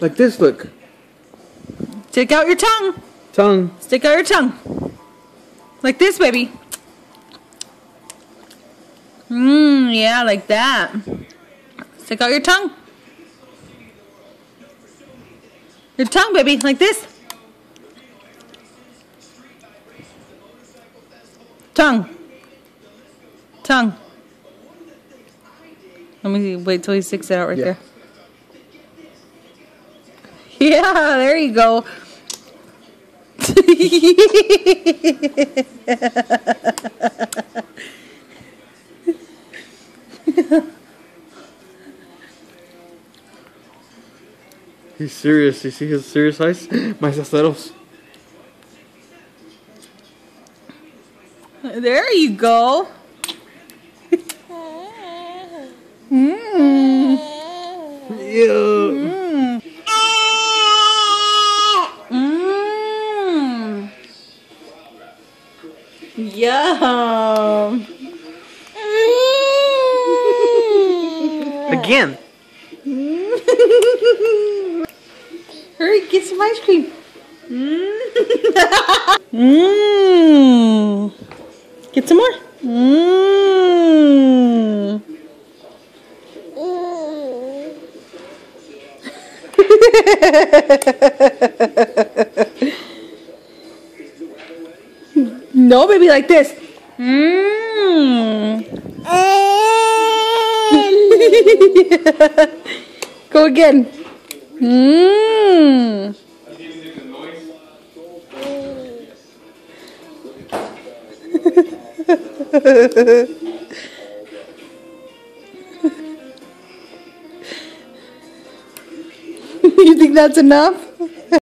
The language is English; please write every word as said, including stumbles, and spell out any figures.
Like this, look. Stick out your tongue. Tongue. Stick out your tongue. Like this, baby. Mmm, yeah, like that. Stick out your tongue. Your tongue, baby, like this. Tongue. Tongue. Let me wait till he sticks it out right yeah. there. Yeah, there you go. He's serious. You see his serious eyes? Mais aceros. There you go. Mmm. Yeah. Mmm. Mmm. Yum. Again. Hurry, get some ice cream. Mmm. Get some more. Mmm. No, baby, like this. Mmm. Go again. Mmm. You think that's enough?